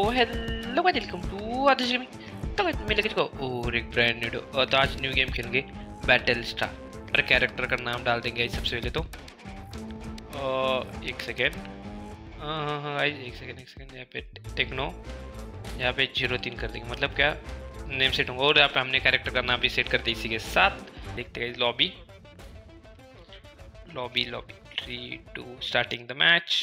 Hello guys, welcome to Aadesh gaming. तो मैं लेके चुका और एक ब्रांड न्यू और तो आज न्यू गेम खेलेंगे बैटल स्टार। पर कैरेक्टर का नाम डाल देंगे सबसे पहले तो एक सेकेंड। हाँ एक सेकेंड यहाँ पे टेक्नो, यहाँ पे 03 कर देंगे, मतलब क्या नेम सेट होगा। और यहाँ पे हमने कैरेक्टर का नाम भी सेट कर दिया इसी के साथ। देखते हैं lobby 3 2 starting the match.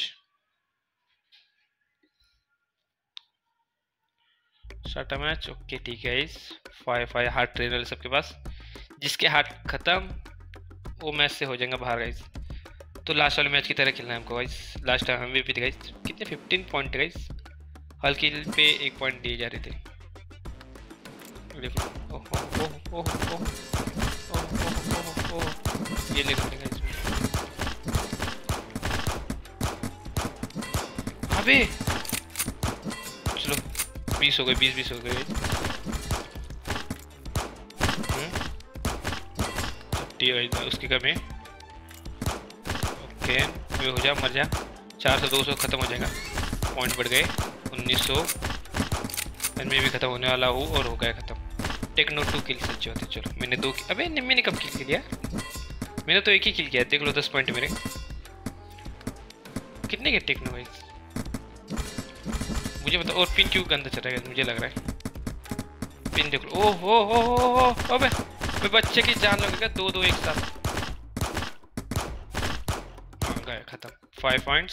Start match. Okay ठीक है गाइस, 5 हार्ट ट्रेनर सबके पास। जिसके हार्ट खत्म वो मैच से हो जाएगा बाहर गाइस। तो लास्ट वाले मैच की तरह खेलना है हमको गाइस। लास्ट टाइम हम भी थे गाइस, कितने 15 पॉइंट गाइस। हर किल पे 1 पॉइंट दिए जा रहे थे। ये ले लेंगे गाइस। अबे चलो 20 हो गए, 20 हो गए। उसकी कमी। ओके हो जा, मर जा। 400 200 खत्म हो जाएगा। पॉइंट बढ़ गए 1900। मैं भी खत्म होने वाला हूँ और हो गया खत्म। टेक्नो 2 किल अच्छे होते। चलो मैंने 2 अबे मैंने कब किल किया? मैंने तो एक ही किल किया। देख लो 10 पॉइंट मेरे। कितने के टेक्नो भाई मुझे बता। और पिन क्यों गंदा चल रहा है मुझे लग रहा है। पिन देख लो। ओह अबे मैं बच्चे की जान लगेगा। 2 एक साथ गया खत्म। 5 पॉइंट्स।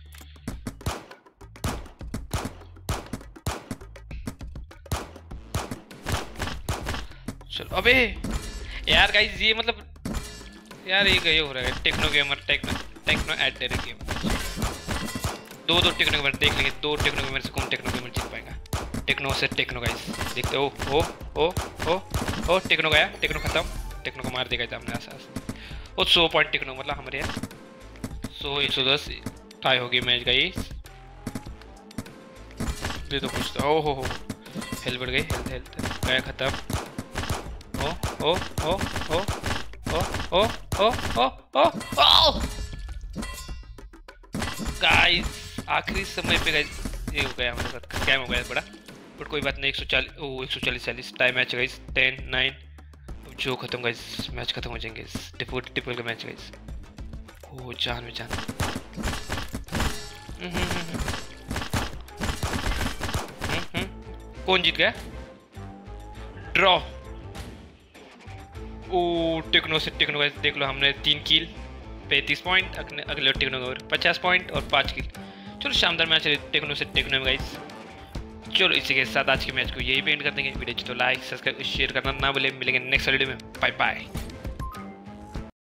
चलो अबे यार गाइस ये मतलब यार ये गए हो रहा है। टेक्नो गेमर टेक्नो एट डेरे गेम। 2 टेक्नो गेमर देख लेंगे। 2 टेक्नो गेमर से कौन टेक्नो गेमर जीत पाएगा? टेक्नो से टेक्नो गाइस देखते हो। ओ टेक्नो गया। टेक्नो खत्म। टेक्नो को मार देगा सामने आसास। और 100 पॉइंट टेक्नो, मतलब हमारे यहाँ 100 110 टाई होगी मैच गाइस। दे दो कुछ तो। ओहो हेल्थ बढ़ गई। हेल्थ गया खत्म। ओ गाइस आखिरी समय पे गाइस ये हो गया हमारे साथ। स्कैम हो गया बड़ा, बट कोई बात नहीं। 140 टाइम मैच गाइस। 10 9 जो खत्म गाइस। मैच खत्म हो जाएंगे। ट्रिपल का मैच गाइस। ओ जान में जान। कौन जीत गया? ड्रॉ। ओ टेक्नो से टेक्नो गाइस देख लो। हमने 3 किल 35 पॉइंट। अगले टेक्नो का 50 पॉइंट और 5 किल। चलो शानदार मैच है टेक्नो से टेक्नो में गाइस। चलो इसी के साथ आज के मैच को यही पेंट कर देंगे। वीडियो तो लाइक सब्सक्राइब शेयर करना ना भूलें। मिलेंगे नेक्स्ट वीडियो में। Bye bye.